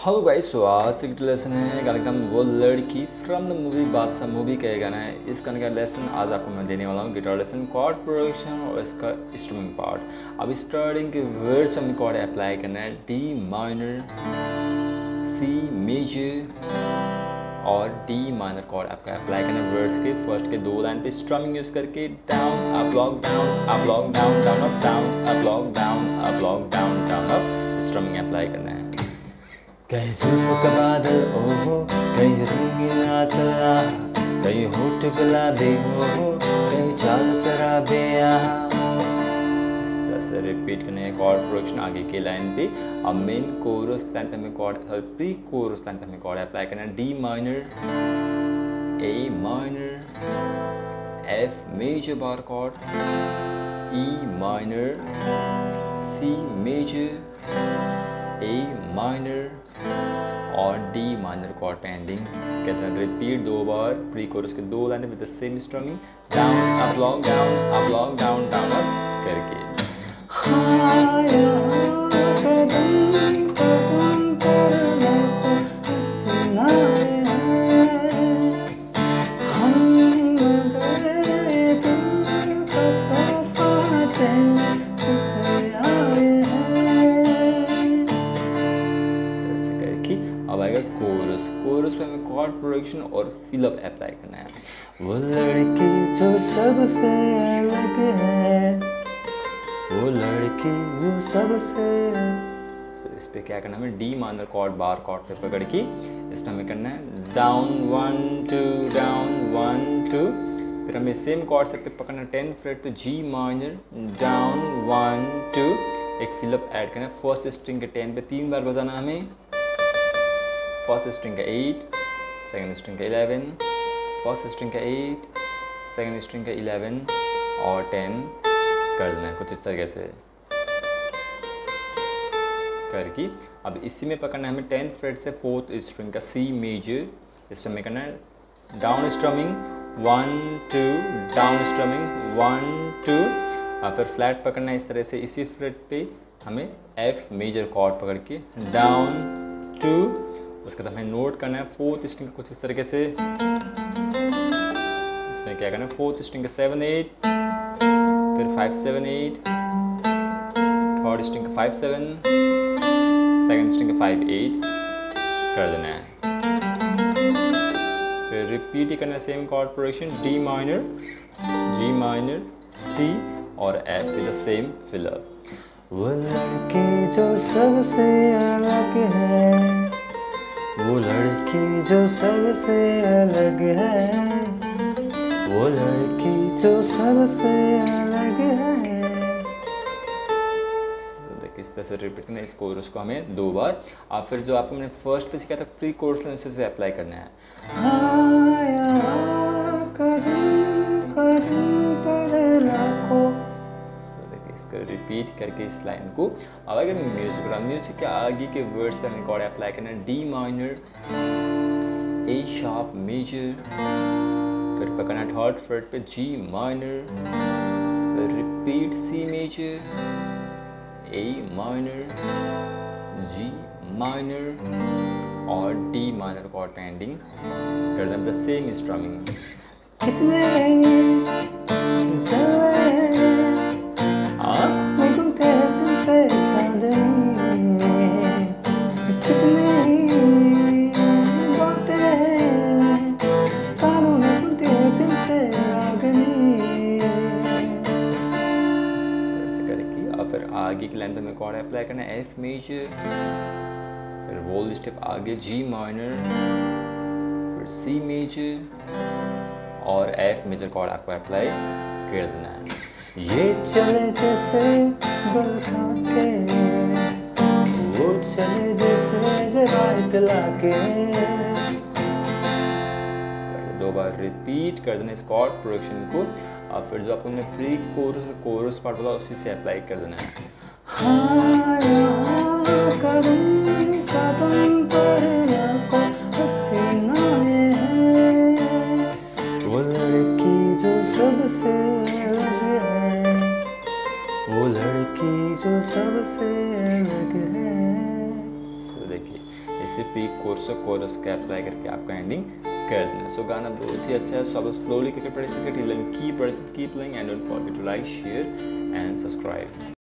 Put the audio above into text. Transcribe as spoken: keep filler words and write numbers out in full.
Hello guys, सो आज का lesson है गाने का वो लड़की from the movie Badshah movie का गाना है। इस गाने का लेसन आज आपको मैं देने वाला हूँ, गिटार लेसन, कॉर्ड प्रोडक्शन और इसका इंस्ट्रूमेंट पार्ट। अब स्टार्टिंग के वर्ड्स पे हमें कॉर्ड अप्लाई करना है, डी माइनर, सी मेजर और डी माइनर कॉर्ड आपका अप्लाई करना है वर्ड्स के फर्स्ट के दो लाइन पे स्ट्रमिंग यूज करके, down up lock down up lock down down up down up lock down up lock down down up strumming apply करना है। कहीं जुल्फ का बादल ओहो, कहीं रंगीला चला, कहीं होठ गुलाबी हो, कहीं चाल शराबे यहाँ। इस तरह से रिपीट करने है कॉर्ड प्रोडक्शन आगे की लाइन पे। अब मेन कोरस लाइन पे हमें कॉर्ड, प्री कोरस लाइन पे हमें कॉर्ड अप्लाई करना है, D minor, A minor, F major bar chord, E minor, C major, A minor और डी माइनर कॉर्ड पे एंडिंग। कहते हैं रिपीट दो बार प्री कोरस के दो line with the same strumming, down up lock down up lock down down up करके। अब आएगा कोरस। कोरस पे हमें कॉर्ड प्रोडक्शन और फिलअप अप्लाई करना है। वो लड़की जो सबसे अलग है, वो लड़की वो सबसे। so, इस पे क्या करना है, हमें D minor chord bar chord पे पकड़ के इस पे हमें करना है down one two down one two. फिर हमें सेम कॉर्ड सेट पे पकड़ना है टेंथ फ्रेट पे G minor, down one two, एक फिलअप ऐड करना है फर्स्ट स्ट्रिंग के टेन पे तीन बार बजाना हमें। फर्स्ट स्ट्रिंग का एट, सेकंड स्ट्रिंग का इलेवन, फर्स्ट स्ट्रिंग का एट, सेकंड स्ट्रिंग का इलेवन और टेन कर देना है कुछ इस तरीके से करके। अब इसी में पकड़ना है हमें टेंथ फ्रेट से फोर्थ स्ट्रिंग का सी मेजर, इस पर हमें करना है down strumming one two, down strumming one two, और फिर फ्लैट पकड़ना है इस तरह से। इसी फ्रेट पे हमें एफ मेजर कॉर्ड पकड़ के डाउन टू, उसके बाद हमें नोट करना है फोर्थ स्ट्रिंग का कुछ इस तरीके से। इसमें क्या करना है, फोर्थ स्ट्रिंग का सेवन एट, फिर five seven eight, third string का फाइव सेवन, सेकंड स्ट्रिंग का फाइव एट कर देना है। फिर रिपीट ही करना है same chord production, D minor, G minor, C और F with the same fill up. वो लड़की जो सबसे अलग है, वो लड़की जो सबसे अलग है, वो लड़की जो सबसे अलग है। देखिए इस तरह से रिपीट करना है इस कोरस को हमें दो बार। आप फिर जो आपने फर्स्ट पे सीखा था प्री कोरस लाइन से अप्लाई करना है। इसको रिपीट करके इस लाइन को। अब अगर म्यूजिक रहा, म्यूजिक के आगे के वर्ड्स पे हमें कॉर्ड अप्लाई करना है, D minor, A sharp major, फिर पकड़ना थर्ड फ्रेट पे जी माइनर, फिर repeat C major, A minor, G minor और डी माइनर कॉर्ड पे एंडिंग कर दें द सेम स्ट्रमिंग। कितने फिर आगे की लाइन पे हमें कॉर्ड अप्लाई करना है, एफ मेजर, फिर वोल स्टेप आगे जी माइनर, फिर सी मेजर और एफ मेजर कॉर्ड आपको अप्लाई कर देना है। ये चले जैसे बरखा के, वो चले जैसे जरा इतला के। दो बार रिपीट कर देना इस कॉर्ड प्रोडक्शन को। और फिर जो आपको प्री कोरस कोरस पार्ट बोला उसी से अप्लाई कर देना है। हाँ, कदम कदम पर को हसीना है, वो लड़की जो सबसे अलग है, वो लड़की जो सबसे अलग है। so, देखिए इसे पीक कोर्स और कोरस का अप्लाई करके आपका एंडिंग कर देना। सो गाना बहुत ही अच्छा है, सो आप स्लोली करके practice keep keep playing and don't forget to like share and subscribe.